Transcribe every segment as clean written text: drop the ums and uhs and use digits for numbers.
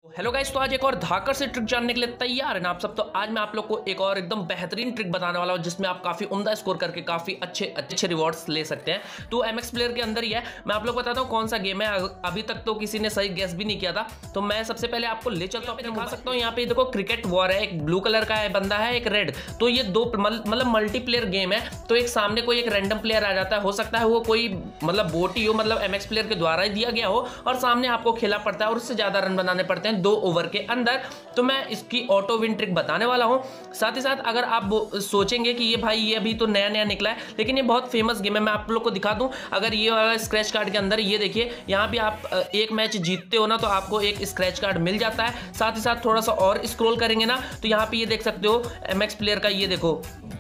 Hello guys, तो आज एक और धाकर से ट्रिक जानने के लिए तैयार है ना आप सब। तो आज मैं आप लोग को एक और एकदम बेहतरीन ट्रिक बताने वाला हूं जिसमें आप काफी उम्दा स्कोर करके काफी अच्छे रिवॉर्ड्स ले सकते हैं। तो एमएक्स प्लेयर के अंदर ही है। मैं आप लोग बताता हूं कौन सा गेम है। अभी तक तो किसी ने सही गेस भी नहीं किया था, तो मैं सबसे पहले आपको ले चलता हूं। दिखा सकता हूं यहाँ पे देखो, क्रिकेट वॉर है। एक ब्लू कलर का है बंदा है, एक रेड। तो ये दो मतलब मल्टीप्लेयर गेम है। तो एक सामने कोई एक रैंडम प्लेयर आ जाता है, हो सकता है वो कोई मतलब बोट ही हो, मतलब एमएक्स प्लेयर के द्वारा ही दिया गया हो, और सामने आपको खेलना पड़ता है और उससे ज्यादा रन बनाने पड़ते हैं 2 ओवर के अंदर। तो मैं इसकी ऑटो विन ट्रिक बताने वाला हूं। साथ ही साथ अगर आप सोचेंगे कि ये भाई ये अभी तो नया नया निकला है, लेकिन ये बहुत फेमस गेम है। मैं आप लोग को दिखा दूं, अगर ये वाला स्क्रैच कार्ड के अंदर ये देखिए, यहाँ भी आप एक मैच जीतते हो ना तो आपको एक स्क्रैच कार्ड मिल जाता है। साथ ही साथ थोड़ा सा और स्क्रॉल करेंगे ना तो यहाँ पे ये देख सकते हो एमएक्स प्लेयर का, ये देखो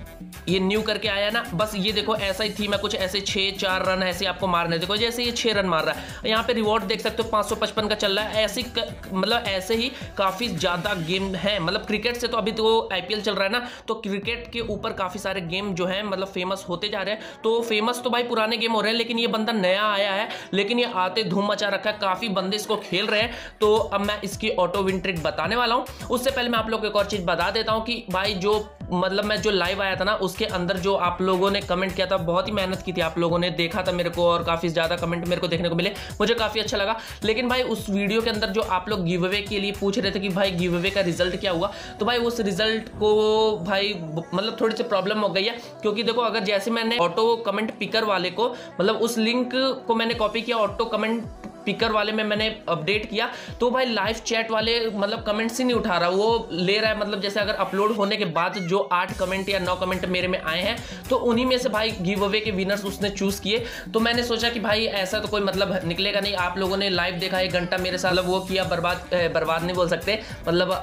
ये न्यू करके आया ना, बस ये देखो ऐसा ही थी। मैं कुछ ऐसे 6-4 रन ऐसे आपको मारने, देखो जैसे ये 6 रन मार रहा है। यहाँ पे रिवॉर्ड देख सकते हो 555 का चल रहा है। ऐसे मतलब ऐसे ही काफी ज्यादा गेम है। मतलब क्रिकेट से तो अभी तो आईपीएल चल रहा है ना, तो क्रिकेट के ऊपर काफी सारे गेम जो है मतलब फेमस होते जा रहे हैं। तो फेमस तो भाई पुराने गेम हो रहे हैं, लेकिन ये बंदा नया आया है, लेकिन ये आते धूम मचा रखा है, काफी बंदे इसको खेल रहे हैं। तो अब मैं इसकी ऑटो विन ट्रिक बताने वाला हूं। उससे पहले मैं आप लोग को एक और चीज बता देता हूं कि भाई जो मतलब मैं जो लाइव आया था ना उसके अंदर जो आप लोगों ने कमेंट किया था, बहुत ही मेहनत की थी आप लोगों ने, देखा था मेरे को और काफी ज्यादा कमेंट मेरे को देखने को मिले, मुझे काफी अच्छा लगा। लेकिन भाई उस वीडियो के अंदर जो आप लोग गिव अवे के लिए पूछ रहे थे कि भाई गिव अवे का रिजल्ट क्या हुआ, तो भाई उस रिजल्ट को भाई मतलब थोड़ी सी प्रॉब्लम हो गई है। क्योंकि देखो, अगर जैसे मैंने ऑटो कमेंट पिकर वाले को मतलब उस लिंक को मैंने कॉपी किया, ऑटो कमेंट पिकर वाले में मैंने अपडेट किया, तो भाई लाइव चैट वाले मतलब कमेंट्स ही नहीं उठा रहा, वो ले रहा है मतलब जैसे अगर अपलोड होने के बाद जो 8 कमेंट या 9 कमेंट मेरे में आए हैं, तो उन्हीं में से भाई गिव अवे के विनर्स उसने चूज किए। तो मैंने सोचा कि भाई ऐसा तो कोई मतलब निकलेगा नहीं। आप लोगों ने लाइव देखा, 1 घंटा मेरे साथ वो किया, बर्बाद नहीं बोल सकते, मतलब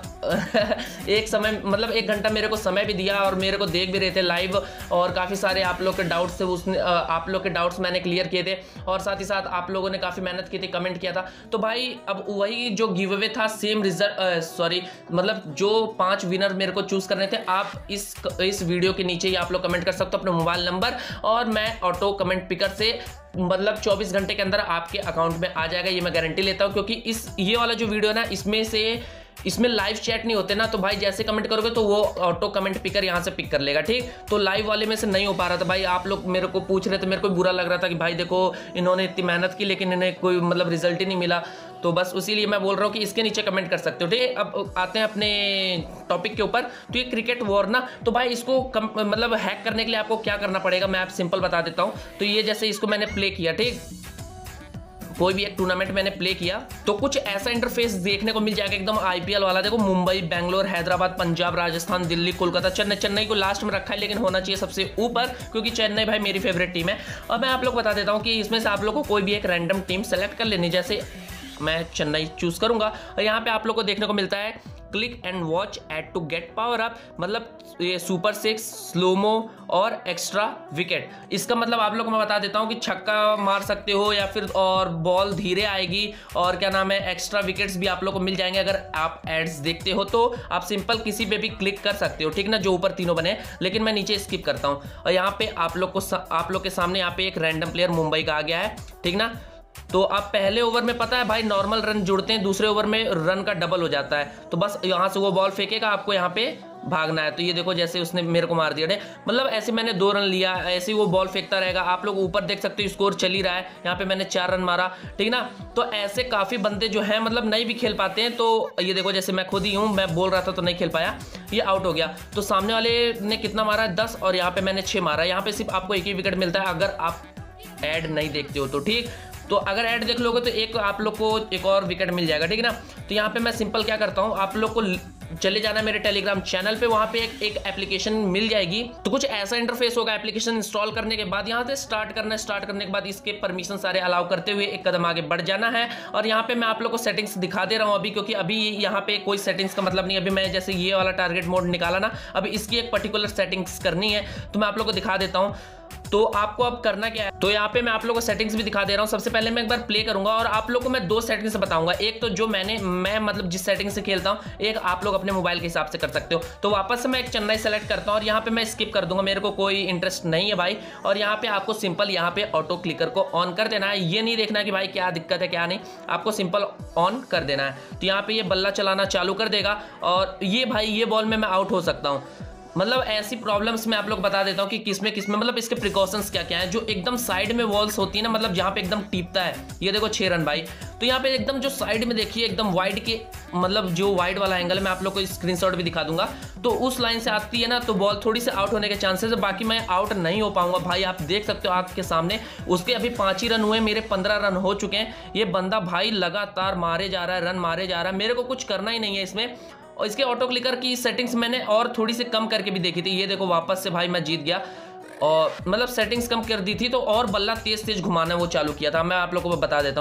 एक समय मतलब 1 घंटा मेरे को समय भी दिया और मेरे को देख भी रहे थे लाइव, और काफी सारे आप लोग के डाउट्स थे उसने आप लोग के डाउट्स मैंने क्लियर किए थे, और साथ ही साथ आप लोगों ने काफी मेहनत की थी, कमेंट किया था। तो भाई अब वही जो गिव अवे था सेम रिजल्ट मतलब जो 5 विनर मेरे को चूज करने थे, आप इस वीडियो के नीचे ही आप लोग कमेंट कर सकते हो अपना मोबाइल नंबर, और मैं ऑटो कमेंट पिकर से मतलब 24 घंटे के अंदर आपके अकाउंट में आ जाएगा, ये मैं गारंटी लेता हूं। क्योंकि ये वाला जो वीडियो है ना, इसमें लाइव चैट नहीं होते ना, तो भाई जैसे कमेंट करोगे तो वो ऑटो कमेंट पिकर यहाँ से पिक कर लेगा, ठीक। तो लाइव वाले में से नहीं हो पा रहा था भाई, आप लोग मेरे को पूछ रहे थे, मेरे को बुरा लग रहा था कि भाई देखो इन्होंने इतनी मेहनत की लेकिन इन्हें कोई मतलब रिजल्ट ही नहीं मिला। तो बस उसीलिए मैं बोल रहा हूँ कि इसके नीचे कमेंट कर सकते हो, ठीक है। अब आते हैं अपने टॉपिक के ऊपर। तो ये क्रिकेट वॉर ना, तो भाई इसको मतलब हैक करने के लिए आपको क्या करना पड़ेगा, मैं आप सिंपल बता देता हूँ। तो ये जैसे इसको मैंने प्ले किया, ठीक, कोई भी एक टूर्नामेंट मैंने प्ले किया, तो कुछ ऐसा इंटरफेस देखने को मिल जाएगा एकदम आईपीएल वाला। देखो, मुंबई, बेंगलोर, हैदराबाद, पंजाब, राजस्थान, दिल्ली, कोलकाता, चेन्नई को लास्ट में रखा है, लेकिन होना चाहिए सबसे ऊपर, क्योंकि चेन्नई भाई मेरी फेवरेट टीम है। अब मैं आप लोग बता देता हूं कि इसमें से आप लोग को कोई भी एक रैंडम टीम सेलेक्ट कर लेनी। जैसे मैं चेन्नई चूज करूंगा, और यहाँ पे आप लोग को देखने को मिलता है click and watch ad to get power up, मतलब ये सुपर 6, स्लोमो और एक्स्ट्रा विकेट। इसका मतलब आप लोग को मैं बता देता हूं कि छक्का मार सकते हो या फिर और बॉल धीरे आएगी, और क्या नाम है एक्स्ट्रा विकेट्स भी आप लोग को मिल जाएंगे। अगर आप एड्स देखते हो तो आप सिंपल किसी पे भी क्लिक कर सकते हो, ठीक ना, जो ऊपर तीनों बने, लेकिन मैं नीचे स्किप करता हूं। और यहाँ पे आप लोग के सामने यहाँ पे एक रैंडम प्लेयर मुंबई का आ गया है, ठीक ना। तो आप पहले ओवर में पता है भाई नॉर्मल रन जुड़ते हैं, दूसरे ओवर में रन का डबल हो जाता है। तो बस यहाँ से वो बॉल फेंकेगा, आपको यहाँ पे भागना है। तो ये देखो जैसे उसने मेरे को मार दिया, मतलब ऐसे मैंने 2 रन लिया, ऐसे ही वो बॉल फेंकता रहेगा। आप लोग ऊपर देख सकते हो स्कोर चल ही रहा है, यहाँ पे मैंने 4 रन मारा, ठीक ना। तो ऐसे काफी बंदे जो है मतलब नहीं भी खेल पाते हैं। तो ये देखो जैसे मैं खुद ही हूँ, मैं बोल रहा था तो नहीं खेल पाया, ये आउट हो गया। तो सामने वाले ने कितना मारा, 10, और यहाँ पे मैंने 6 मारा। यहाँ पे सिर्फ आपको एक ही विकेट मिलता है अगर आप एड नहीं देखते हो तो, ठीक। तो अगर ऐड देख लोगे तो एक आप लोग को एक और विकेट मिल जाएगा, ठीक है ना। तो यहाँ पे मैं सिंपल क्या करता हूँ, आप लोग को चले जाना है मेरे टेलीग्राम चैनल पे, वहां पे एक एप्लीकेशन मिल जाएगी। तो कुछ ऐसा इंटरफेस होगा, एप्लीकेशन इंस्टॉल करने के बाद यहाँ से स्टार्ट करने के बाद इसके परमिशन सारे अलाउ करते हुए एक कदम आगे बढ़ जाना है। और यहाँ पे मैं आप लोग को सेटिंग्स दिखा दे रहा हूँ अभी, क्योंकि अभी यहाँ पे कोई सेटिंग्स का मतलब नहीं। अभी मैं जैसे ये वाला टारगेट मोड निकाला ना, अभी इसकी एक पर्टिकुलर सेटिंग्स करनी है, तो मैं आप लोग को दिखा देता हूँ। तो आपको अब करना क्या है, तो यहाँ पे मैं आप लोगों को सेटिंग्स भी दिखा दे रहा हूँ। सबसे पहले मैं एक बार प्ले करूंगा और आप लोगों को मैं 2 सेटिंग्स बताऊंगा। एक तो जो मैं मतलब जिस सेटिंग से खेलता हूँ, एक आप लोग अपने मोबाइल के हिसाब से कर सकते हो। तो वापस से मैं एक चेन्नई सेलेक्ट करता हूँ और यहाँ पे मैं स्किप कर दूंगा, मेरे को कोई इंटरेस्ट नहीं है भाई। और यहाँ पे आपको सिंपल यहाँ पे ऑटो क्लिकर को ऑन कर देना है। ये नहीं देखना कि भाई क्या दिक्कत है क्या नहीं, आपको सिंपल ऑन कर देना है। तो यहाँ पे ये बल्ला चलाना चालू कर देगा और ये भाई ये बॉल में मैं आउट हो सकता हूँ। मतलब ऐसी प्रॉब्लम्स मैं आप लोग बता देता हूँ कि किसमें मतलब इसके प्रिकॉशंस क्या क्या है। जो एकदम साइड में वॉल्स होती है ना, मतलब जहाँ पे एकदम टीपता है, ये देखो 6 रन भाई। तो यहाँ पे एकदम जो साइड में देखिए एकदम वाइड के, मतलब जो वाइड वाला एंगल है, मैं आप लोग को स्क्रीनशॉट भी दिखा दूंगा। तो उस लाइन से आती है ना, तो बॉल थोड़ी से आउट होने के चांसेस है। बाकी मैं आउट नहीं हो पाऊंगा भाई, आप देख सकते हो आपके सामने। उसके अभी 5 ही रन हुए, मेरे 15 रन हो चुके हैं। ये बंदा भाई लगातार मारे जा रहा है, रन मारे जा रहा है, मेरे को कुछ करना ही नहीं है इसमें। और इसके ऑटो क्लिकर की सेटिंग्स मैंने और थोड़ी सी कम करके भी देखी थी। ये देखो वापस से भाई मैं जीत गया, और मतलब सेटिंग्स कम कर दी थी तो और बल्ला तेज तेज घुमाना वो चालू किया था। मैं आप लोगों को बता देता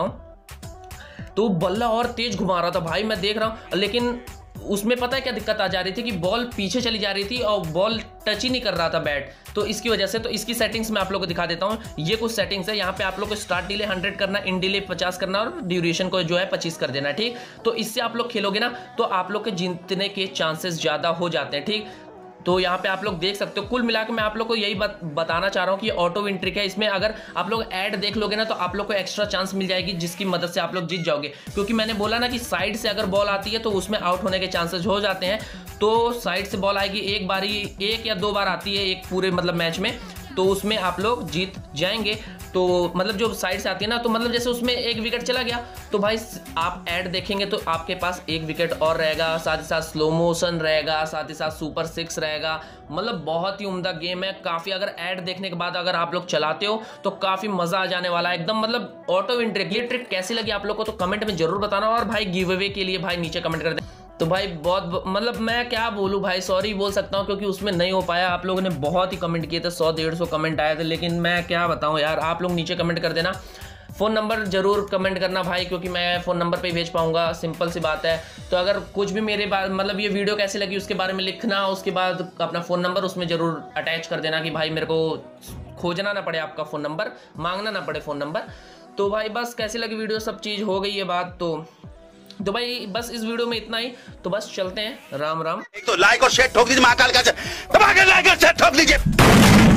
हूँ, तो बल्ला और तेज घुमा रहा था भाई, मैं देख रहा हूँ। लेकिन उसमें पता है क्या दिक्कत आ जा रही थी कि बॉल पीछे चली जा रही थी और बॉल टच ही नहीं कर रहा था बैट, तो इसकी वजह से। तो इसकी सेटिंग्स मैं आप लोगों को दिखा देता हूँ। ये कुछ सेटिंग्स है, यहाँ पे आप लोग को स्टार्ट डिले 100 करना, इन डिले 50 करना और ड्यूरेशन को जो है 25 कर देना, ठीक। तो इससे आप लोग खेलोगे ना तो आप लोग के जीतने के चांसेस ज़्यादा हो जाते हैं, ठीक। तो यहाँ पे आप लोग देख सकते हो। कुल मिला के मैं आप लोग को यही बताना चाह रहा हूँ कि ये ऑटो विन ट्रिक है। इसमें अगर आप लोग ऐड देख लोगे ना तो आप लोग को एक्स्ट्रा चांस मिल जाएगी, जिसकी मदद से आप लोग जीत जाओगे। क्योंकि मैंने बोला ना कि साइड से अगर बॉल आती है तो उसमें आउट होने के चांसेस हो जाते हैं। तो साइड से बॉल आएगी, एक या 2 बार आती है एक पूरे मतलब मैच में, तो उसमें आप लोग जीत जाएंगे। तो मतलब जो साइड से आती है ना, तो मतलब जैसे उसमें 1 विकेट चला गया तो भाई आप ऐड देखेंगे तो आपके पास 1 विकेट और रहेगा, साथ ही साथ स्लो मोशन रहेगा, साथ ही साथ सुपर 6 रहेगा। मतलब बहुत ही उम्दा गेम है काफ़ी। अगर ऐड देखने के बाद अगर आप लोग चलाते हो तो काफ़ी मज़ा आ जाने वाला है एकदम। मतलब ऑटो विन ट्रिक, ये ट्रिक कैसी लगी आप लोग को तो कमेंट में जरूर बताना। और भाई गिव अवे के लिए भाई नीचे कमेंट कर दें। तो भाई बहुत मतलब मैं क्या बोलूँ भाई, सॉरी बोल सकता हूँ क्योंकि उसमें नहीं हो पाया। आप लोगों ने बहुत ही कमेंट किए थे, 100-150 कमेंट आए थे, लेकिन मैं क्या बताऊँ यार। आप लोग नीचे कमेंट कर देना, फ़ोन नंबर जरूर कमेंट करना भाई, क्योंकि मैं फ़ोन नंबर पे ही भेज पाऊंगा, सिंपल सी बात है। तो अगर कुछ भी मेरे बारे मतलब ये वीडियो कैसी लगी उसके बारे में लिखना, उसके बाद अपना फ़ोन नंबर उसमें ज़रूर अटैच कर देना कि भाई मेरे को खोजना ना पड़े आपका फ़ोन नंबर, मांगना ना पड़े फ़ोन नंबर। तो भाई बस कैसी लगी वीडियो, सब चीज़ हो गई है बात। तो भाई बस इस वीडियो में इतना ही। तो बस चलते हैं, राम राम। एक तो लाइक और शेयर ठोक दीजिए, महाकाल का दबा के लाइक और शेयर ठोक दीजिए।